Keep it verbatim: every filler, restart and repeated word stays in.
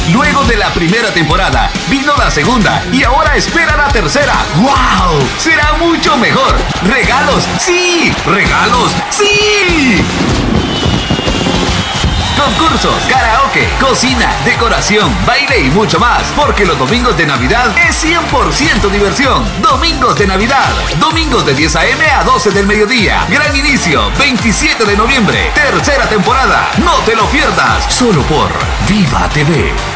Luego de la primera temporada, vino la segunda y ahora espera la tercera. ¡Wow! Será mucho mejor. ¡Regalos! ¡Sí! ¡Regalos! ¡Sí! Concursos, karaoke, cocina, decoración, baile y mucho más. Porque los domingos de Navidad es cien por ciento diversión. Domingos de Navidad. Domingos de diez a eme a doce del mediodía. Gran inicio, veintisiete de noviembre. Tercera temporada. No te lo pierdas. Solo por Viva T V.